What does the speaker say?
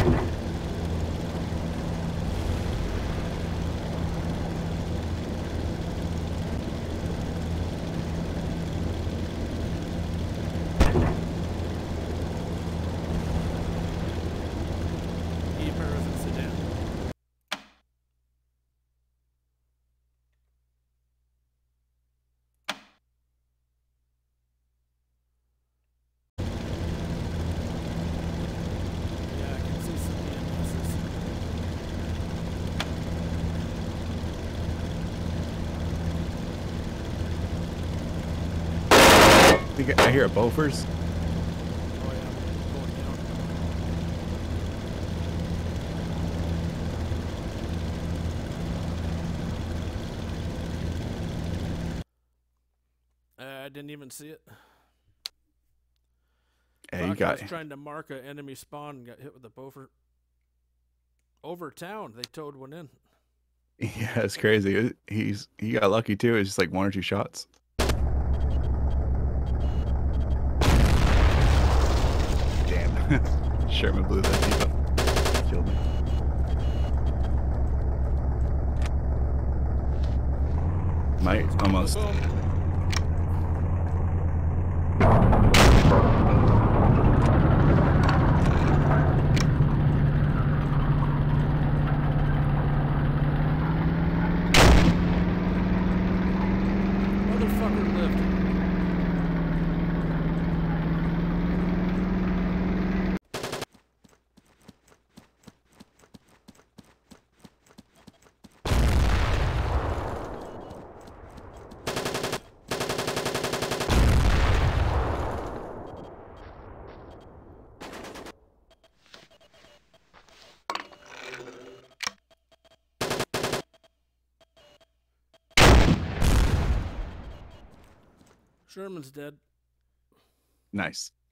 I hear a Bofors. Oh yeah, going down. I didn't even see it. Yeah, you got. I was trying to mark an enemy spawn and got hit with a Bofors. Over town, they towed one in. Yeah, it's crazy. He got lucky too. It's just like 1 or 2 shots. Damn. Sherman blew that deep up. Killed me. Might almost. Motherfucker lived. Sherman's dead. Nice.